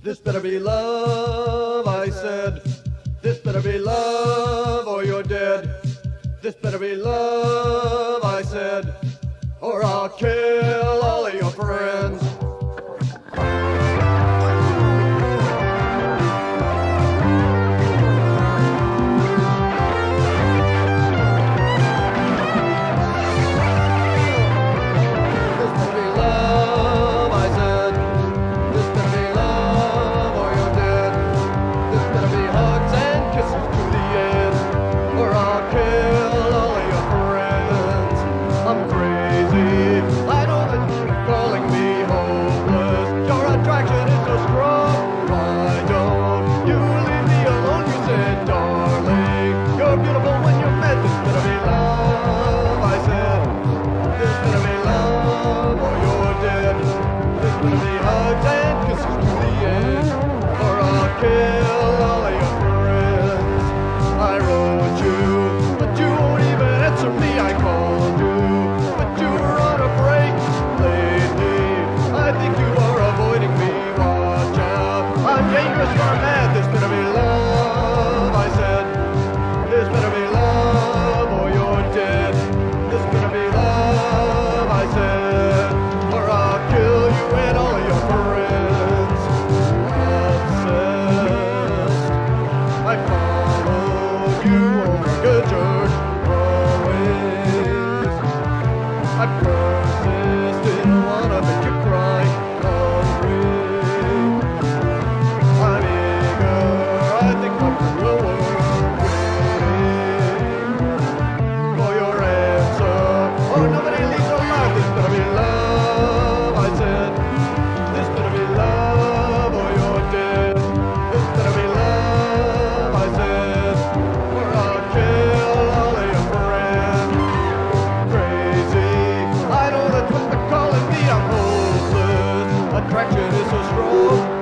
This better be love, I said. This better be love or you're dead. This better be love, I said, or I'll kill all of your friends. I persist, didn't wanna make you cry, hungry. I'm eager, I think my food will work, waiting for your answer. Oh, nobody leaves alive, this better be love, I said. This better be love or you're dead. This better be love, I said, or I'll kill all of your friends. Crazy, I know that's what they're calling me, I'm hopeless. Attraction is so strong.